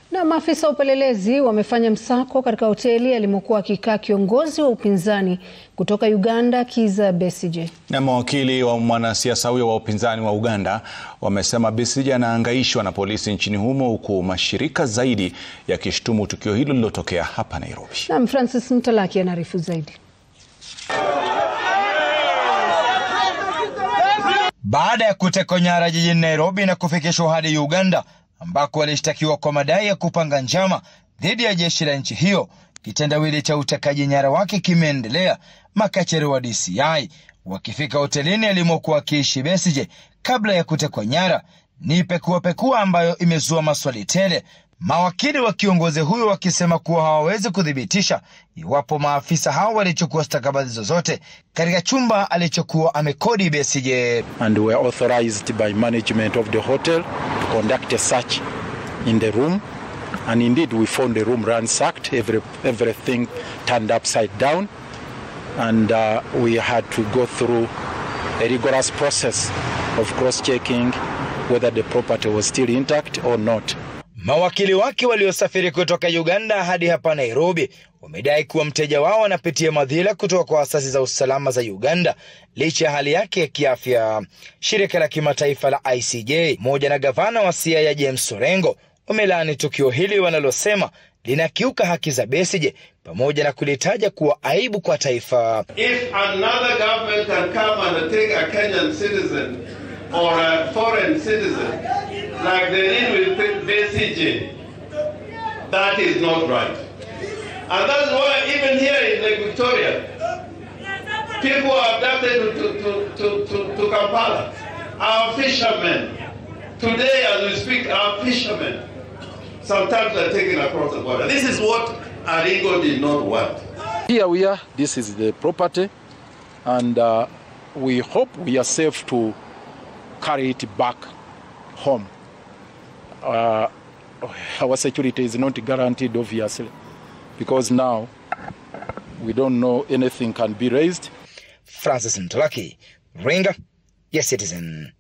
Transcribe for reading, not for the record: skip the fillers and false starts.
Na maafisa wa upelelezi wamefanya msako katika hoteli alimokuwa akikaa kiongozi wa upinzani kutoka Uganda, Kizza Besigye. Na mawakili wa mwanasiasa huyo wa upinzani wa Uganda wamesema Besigye anahangaishwa na polisi nchini humo, huku mashirika zaidi yakishtumu tukio hilo lililotokea hapa Nairobi. Na Francis Mtalaki anaarifu zaidi. Baada ya kutekwa nyara jijini Nairobi na kufikishwa hadi Uganda ambako walishtakiwa kwa madai ya kupanga njama dhidi ya jeshi la nchi hiyo, kitendawili cha utekaji nyara wake kimeendelea. Makachero wa DCI wakifika hotelini alimokuwa akiishi Besigye kabla ya kutekwa nyara. Ni pekua ambayo imezua maswali tele, mawakili wa kiongozi huyo wakisema kuwa hawawezi kudhibitisha iwapo maafisa hao walichukua stakabadhi zozote katika chumba alichokuwa amekodi Besigye. And we are authorized by management of the hotel to conduct a search in the room, and indeed we found the room ransacked, everything turned upside down, and we had to go through a rigorous process of cross-checking whether the property was still intact or not. Mawakili wake waliosafiri kutoka Uganda hadi hapa Nairobi wamedai kuwa mteja wao anapitia madhila kutoka kwa asasi za usalama za Uganda licha ya hali yake ya kiafya. Shirika la kimataifa la ICJ moja na gavana wa Siaya James Orengo wamelaani tukio hili wanalosema linakiuka haki za Besigye pamoja na kulitaja kuwa aibu kwa taifa. If another government can come and take a Kenyan citizen or a foreign citizen like they did with Besigye, that is not right. And that's why even here in Lake Victoria, people are abducted to Kampala. Our fishermen, today as we speak, our fishermen sometimes are taken across the border. This is what Arigo did not want. Here we are, this is the property, and we hope we are safe to carry it back home. Our security is not guaranteed, obviously, because now we don't know anything can be raised. Francis Mtalaki, Ringa, yes, Citizen.